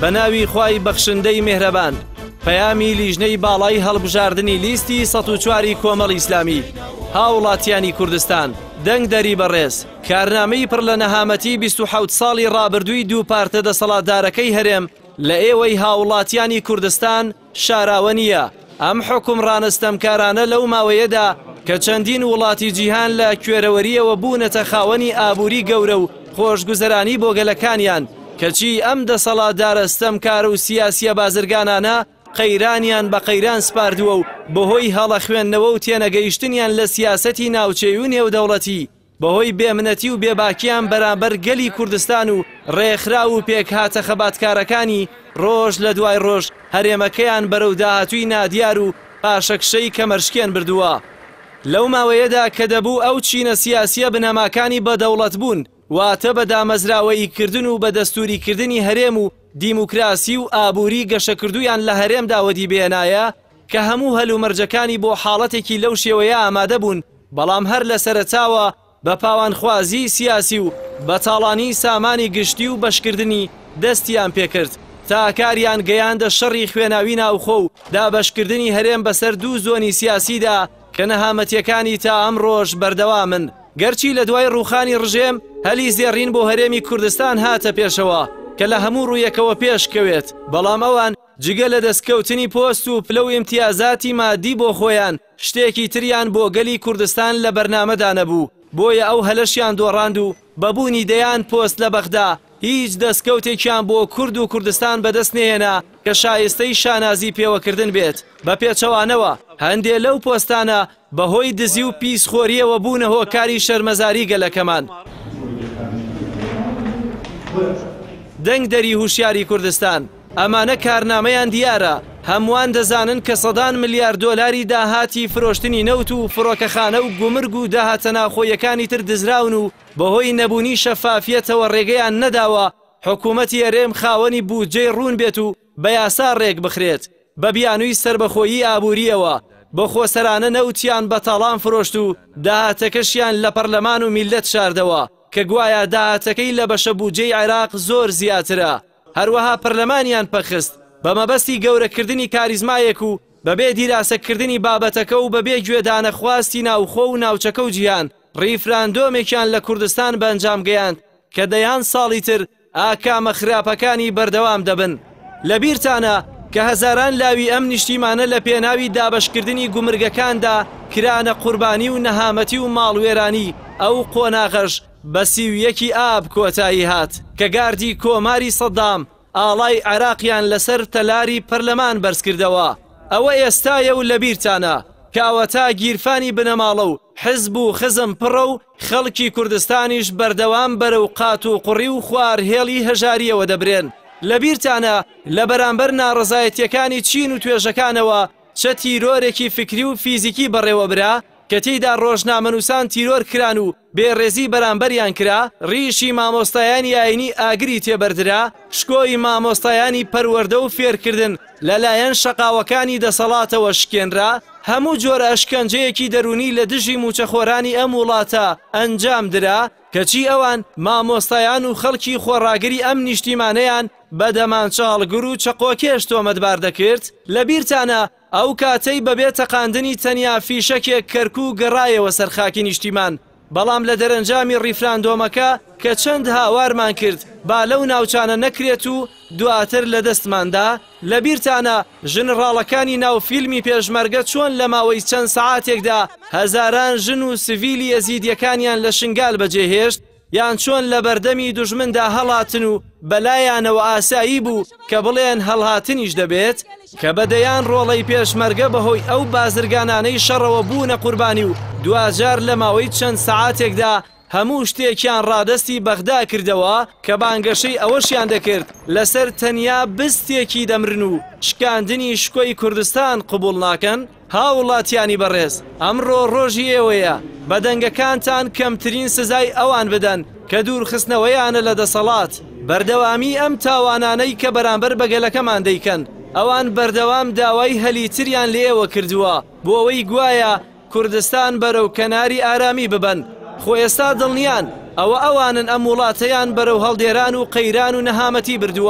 بەناوی خوای بەخشندەی میهرەبان پەیامی لیژنەی باڵای هەڵبژاردننی لیستی 104 کۆمەڵی ئیسلامی هاوڵاتیانی کوردستان دەنگ دەری بەڕێز کارنامەی پڕ لە نەهامەتی 27 ساڵی ڕابردووی دوو پارتە دەسەڵاتدارەکەی هەرێم لە ئێوەی هاوڵاتیانی کوردستان شاراوە نییە. ئەم حکومڕانە ستەمکارانە لەو ماوەیەدا کە چەندین وڵاتی جیهان لە کوێرەوەریەوە بوونەتە خاوەنی ئابووری گەورە و خۆشگوزەرانی بۆ گەلەکانیان کەچی ئەم دەسەڵاتدارە ستەمکارە و سیاسیە بازرگانانە قەیرانیان بە قەیران سپاردووە و بەهۆی هەڵە خوێندنەوە و تێنەگەیشتنیان لە سیاسەتی ناوچەی و نێودەوڵەتی بەهۆی بێمنەتی و بێباکیان بەرامبەر گەلی کوردستان و ڕێکخرا و پێکهاتە خەباتکارەکانی ڕۆژ لە دوای ڕۆژ هەرێمەکەیان بەرەو داهاتووی نادیار و پاشەکشەی کەمەرشکێن بردووە. لەو ماوەیەدا کە دەبوو ئەو چینە سیاسیە بنەماکانی بەدەوڵەت بوون واتە بە دامەزراوەی کردن و بە دەستوریکردنی هەرێم و دیموکراسی و ئابووری گەشەکردویان لە هەرێمدا وەدی بێنایە کە هەموو هەلومەرجەکانی بۆ حاڵەتێکی لەو شێوەیە ئامادە بوون بەڵام هەر لە سەرەتاوە بە پاوانخوازی سیاسی و بەتاڵانی سامانی گشتی و بەشکردنی دەستیان پێکرد تا کاریان گەیاندە شەڕی خوێناوی ناوخۆ و دابەشکردنی هەرێم بەسەر دوو زۆنی سیاسیدا کە نەهامەتیەکانی تا ئەم ڕۆژ بەردەوامن. گەرچی لە دوای ڕووخانی ڕژێم هەلی زێڕین بۆ هەرێمی کوردستان هاتە پێشەوە کە لە هەموو ڕوویەکەوە پێشکەوێت بەڵام ئەوان جگە لە دەستکەوتنی پۆست و پلە و ئیمتیازاتی مادی بۆ خۆیان شتێکی تریان بۆ گەلی کوردستان لە بەرنامەدا نەبوو بۆیە ئەو هەلەشیان دۆڕاند و بەبوونی دەیان پۆست لە بەغدا هیچ دەستکەوتێکیان بۆ کورد و کوردستان بەدەست نێنا کە شایستەی شانازی پێوەکردن بێت. بە پێچەوانەوە هەندێک لەو پۆستانە بەهۆی دزی و پیسخۆریەوە بوونە هۆکاری شەرمەزاری گەلەکەمان. دەنگ دەری هوشیاری کوردستان ئەمانە کارنامەیان دیارە هەمووان دەزانن کە سەدان ملیار دۆلاری داهاتی فرۆشتنی نەوت و فڕۆکەخانە و گومرگ و داهاتە ناوخۆیەکانی تر دزراون و بەهۆی نەبوونی شەفافیەتەوە ڕێگەیان نەداوە حکوومەتی هەرێم خاوەنی بودجەی ڕوون بێت و بە یاسا ڕێک بخرێت بە بیانووی سربەخۆیی ئابووریەوە بە خۆسەرانە نەوتیان بە تاڵان فرۆشت و داهاتەکەشیان لە پەرلەمان و میلەت شاردەوە کە گوایە داهاتەکەی لە بەشە بودجەی عێراق زۆر زیاترە. هەروەها پەرلەمانیان پەخست بە مەبەستی گەورەکردنی کاریزمایەک و بەبێ دیراسەکردنی بابەتەکە و بەبێ گوێدانە خواستی ناوخۆ و ناوچەکە و جیهان ڕیفراندۆمێکیان لە کوردستان بەنجام گەیاند کە دەیان ساڵی تر ئاکامە خراپەکانی بەردەوام دەبن. لە بیرتانە کە هەزاران لاوی ئەم نیشتیمانە لە پێناوی دابەشکردنی گومرگەکاندا کرانە قوربانی و نەهامەتی و ماڵوێرانی ئەو قۆناغەش بە سیویەکی ئاب کۆتایی هات کە گاردی کۆماری سەدام ئاڵای عێراقیان لەسەر تەلاری پەرلەمان بەرزکردەوە. ئەوە ئێستایە و لە بیرتانە کاوەتا گیرفانی بنەماڵە و حزب و خزم پڕە و خەڵکی کوردستانیش بەردەوام بەرەو قات و قوڕی و خوار هێڵی هەژاریەوە دەبرێن. لە بیرتانە لە بەرامبەر ناڕزایەتیەکانی چین و توێژەکانەوە چە تیرۆرێکی فکری و فیزیکی بەڕێوە برا کە تێیدا ڕۆژنامەنووسان تیرۆر کران و بێڕێزی بەرامبەریان کرا ڕیشی مامۆستایانی ئاینی ئاگری تێبەردرا شکۆی مامۆستایانی پەروەردە و فێرکردن لەلایەن شەقاوەکانی دەسەڵاتەوە شکێنرا هەموو جۆرە ئەشکەنجەیەکی دەرونی لە دژی موچەخۆرانی ئەم وڵاتە ئەنجام درا کەچی ئەوان مامۆستایان و خەڵکی خۆڕاگری ئەم نیشتیمانەیان بەدەمان چاڵگر و چەقۆکێش تۆمەتبار دەکرد. لە بیرتانە ئەو کاتەی بەبێ تەقاندنی تەنیا فیشەکێک کەرکوو گەڕایەوە سەرخاکی نیشتیمان بەڵام لە دەرەنجامی ڕیفراندۆمەکە کە چەند هاوارمان کرد با لەو ناوچانە نەکرێت و دواتر لە دەستماندا. لە بیرتانە ژنڕاڵەکانی ناو فیلمی پێشمەرگە چۆن لە ماوەی چەند سەعاتێکدا هەزاران ژن و سڤیلی یەزیدیەکانیان لە شنگال بەجێهێشت یان چۆن لە بەردەمی دوژمندا هەڵاتن و بەلایانەوە ئاسایی بوو کە بڵێن هەڵهاتنیش دەبێت کە بەدەیان ڕۆڵەی پێشمەرگە بەهۆی ئەو بازرگانانەی شەڕەوە بوونە قوربانی و دوجار لە ماوەی چەند سەعاتێکدا هەموو شتێکیان ڕادستی بەغدا کردەوە کە بانگەشەی ئەوەشیان دەکرد لەسەر تەنیا بستێکی دەمرن و شکاندنی شکۆی کوردستان قبول ناکەن. هاوڵاتیانی بەڕێز ئەمڕۆ ڕۆژی ئێوەیە بە دەنگەکانتان کەمترین سزای ئەوان بدەن کە دوورخستنەوەیانە لە دەسەڵات بەردەوامی ئەم تاوانانەی کە بەرامبەر بەگەلەکەمان دەیکەن. ئەوان بەردەوام داوای هەلیتریان لە ئێوە کردووە بۆ ئەوەی گوایە کوردستان بەرەو کەناری ئارامی ببەن خۆ ئێستا دڵنیان ئەوە ئەوانن ئەم وڵاتەیان بەرەو هەڵدێران و قەیران و نەهامەتی بردووە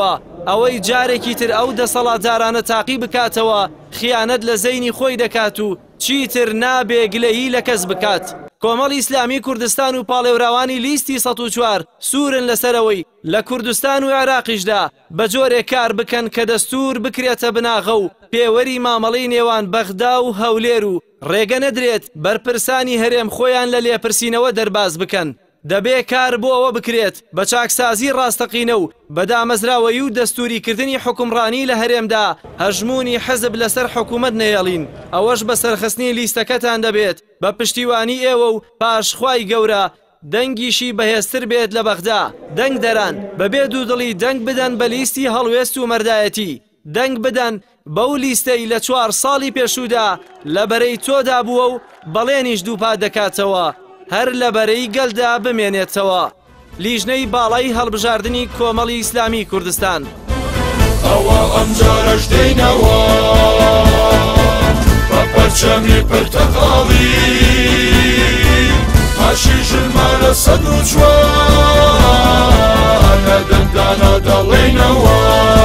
ئەوەی جارێکی تر ئەو دەسەڵاتدارانە تاقی بکاتەوە خیانەت لە زەینی خۆی دەکات و چیتر نابێ گلەیی لە کەس بکات. کۆمەڵی ئیسلامی کوردستان و پاڵێوراوانی لیستی 104 سوورن لەسەرەوەی لە کوردستان و عێراقیشدا بە جۆرێک کار بکەن کە دەستور بکرێتە بناغە و پێوەری مامەڵەی نێوان بەغدا و هەولێر و ڕێگە نەدرێت بەرپرسانی هەرێم خۆیان لە لێپرسینەوە دەرباز بکەن. دەبێ کار بۆ ئەوە بکرێت بە چاکسازی ڕاستەقینە و بەدامەزراوەی و دەستوریکردنی حکومڕانی لە هەرێمدا هەژمونی حەزب لەسەر حکوومەت نێڵین. ئەوەش بە سەرخستنی لیستەکەتان دەبێت بە پشتیوانی ئێوە و پاشخوای گەورە دەنگیشی بەهێزتر بێت لە بەغدا. دەنگ دەران بەبێ دوودڵی دەنگ بدەن بە لیستی هەڵوێست و مەردایەتی. دەنگ بدەن بەو لیستەی لە 4 ساڵی پێشوودا لە بەرەی تۆدا بووە و بەڵێنیش دووپات دەکاتەوە هەر لە بەرەی گەلدا بمێنێتەوە. لیژنەی باڵای هەڵبژاردننی کۆمەڵی ئیسلامی کوردستان. ئەوە ئەمجارەش دێینەوە بە پەرچەمی پرتەقاڵی هەشی ژمارە 104 لە دەنگدانە دەڵێنەوە